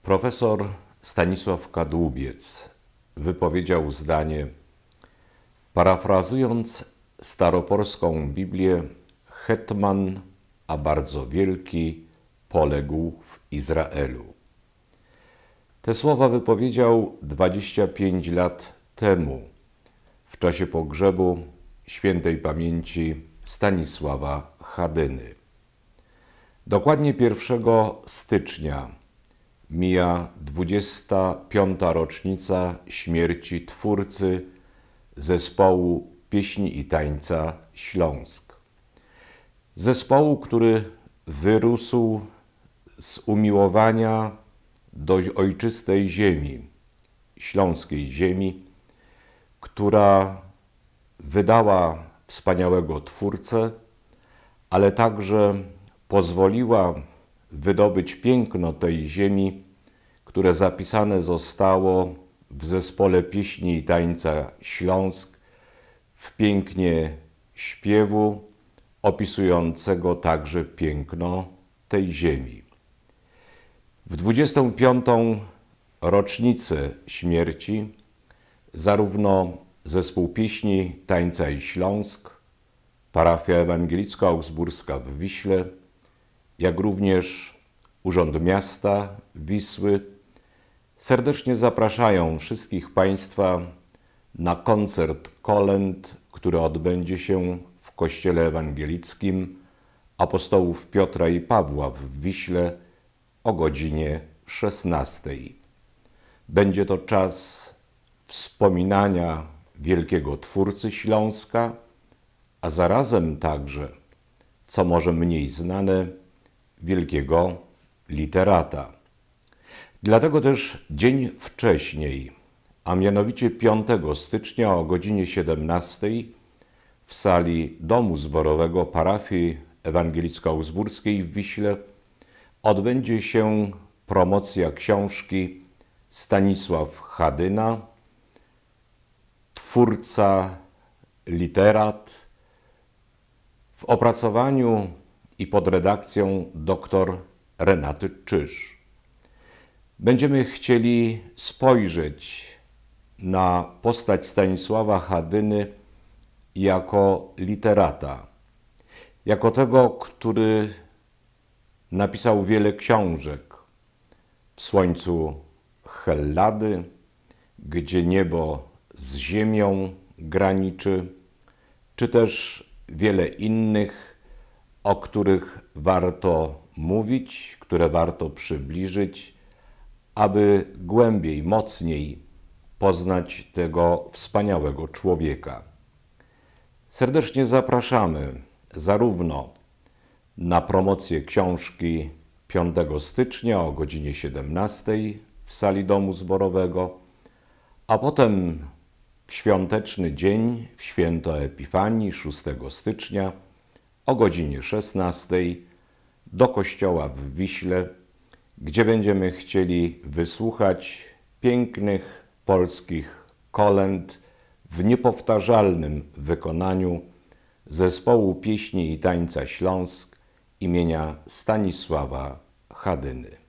Profesor Stanisław Kadłubiec wypowiedział zdanie: parafrazując staropolską Biblię, hetman, a bardzo wielki, poległ w Izraelu. Te słowa wypowiedział 25 lat temu, w czasie pogrzebu świętej pamięci Stanisława Hadyny. Dokładnie 1 stycznia mija 25. rocznica śmierci twórcy zespołu pieśni i tańca Śląsk. Zespołu, który wyrósł z umiłowania do ojczystej ziemi, śląskiej ziemi, która wydała wspaniałego twórcę, ale także pozwoliła wydobyć piękno tej ziemi, które zapisane zostało w zespole pieśni i tańca Śląsk w pięknie śpiewu opisującego także piękno tej ziemi. W 25. rocznicę śmierci zarówno zespół pieśni, tańca i Śląsk, parafia ewangelicko-augsburska w Wiśle, jak również Urząd Miasta Wisły serdecznie zapraszają wszystkich Państwa na koncert kolęd, który odbędzie się w Kościele Ewangelickim Apostołów Piotra i Pawła w Wiśle o godzinie 16. Będzie to czas wspominania wielkiego twórcy Śląska, a zarazem także, co może mniej znane, wielkiego literata. Dlatego też dzień wcześniej, a mianowicie 5 stycznia o godzinie 17 w sali Domu Zborowego parafii ewangelicko-augsburskiej w Wiśle odbędzie się promocja książki Stanisław Hadyna, twórca, literat, w opracowaniu i pod redakcją dr Renaty Czyż. Będziemy chcieli spojrzeć na postać Stanisława Hadyny jako literata, jako tego, który napisał wiele książek: W słońcu Hellady, Gdzie niebo z ziemią graniczy, czy też wiele innych, o których warto mówić, które warto przybliżyć, aby głębiej, mocniej poznać tego wspaniałego człowieka. Serdecznie zapraszamy zarówno na promocję książki 5 stycznia o godzinie 17 w sali Domu Zborowego, a potem w świąteczny dzień, w święto Epifanii 6 stycznia o godzinie 16 do kościoła w Wiśle, gdzie będziemy chcieli wysłuchać pięknych polskich kolęd w niepowtarzalnym wykonaniu zespołu pieśni i tańca Śląsk imienia Stanisława Hadyny.